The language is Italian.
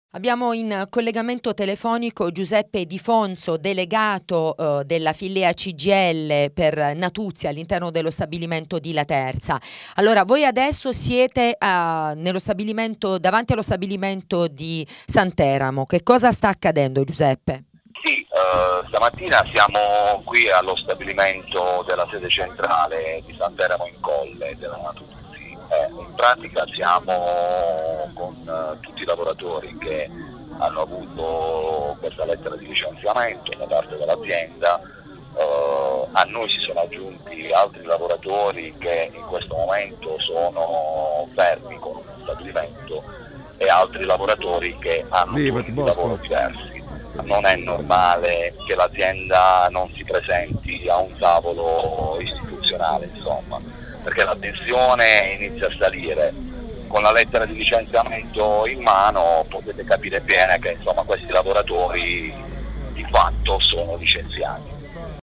Abbiamo in collegamento telefonico Giuseppe Di Fonzo, delegato della Filea CGIL per Natuzia all'interno dello stabilimento di Laterza. Allora, voi adesso siete nello stabilimento, davanti allo stabilimento di Santeramo. Che cosa sta accadendo, Giuseppe? Sì, stamattina siamo qui allo stabilimento della sede centrale di Santeramo in Colle della Natuzia. In pratica siamo con tutti i lavoratori che hanno avuto questa lettera di licenziamento da parte dell'azienda. A noi si sono aggiunti altri lavoratori che in questo momento sono fermi con uno stabilimento e altri lavoratori che hanno turni di lavoro diversi. Non è normale che l'azienda non si presenti a un tavolo istituzionale, insomma, perché la tensione inizia a salire. Con la lettera di licenziamento in mano potete capire bene che insomma, questi lavoratori di fatto sono licenziati.